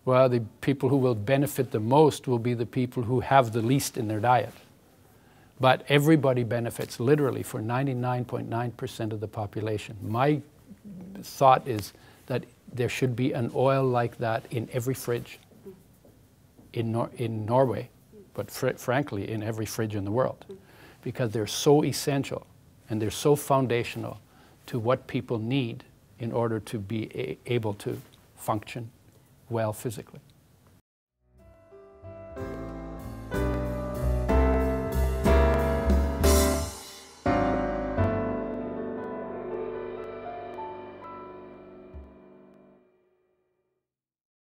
Well, the people who will benefit the most will be the people who have the least in their diet. But everybody benefits, literally, for 99.9% of the population. My thought is that there should be an oil like that in every fridge in Norway, but frankly, in every fridge in the world, because they're so essential and they're so foundational to what people need in order to be able to function well physically.